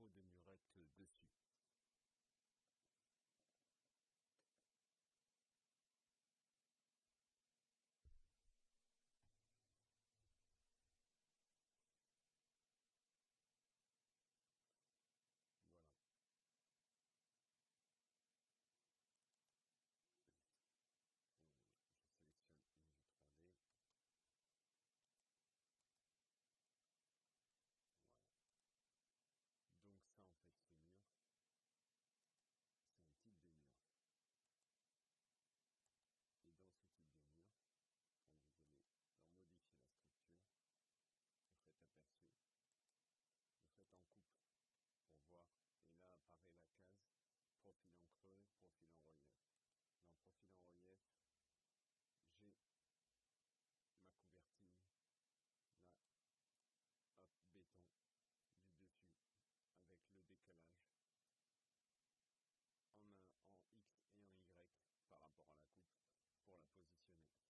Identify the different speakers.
Speaker 1: trop de murettes dessus. Voilà. Je sélectionne une vue 3D. Voilà. Donc ça, en fait, ce mur, c'est un type de mur. Et dans ce type de mur, quand vous allez leur modifier la structure, vous faites aperçu, vous faites en coupe pour voir. Et là apparaît la case profil en creux, profil en relief. Dans profil en relief, j'ai ma couvertine, là, hop, béton, du dessus, avec le décalage en X et en Y par rapport à la coupe pour la positionner.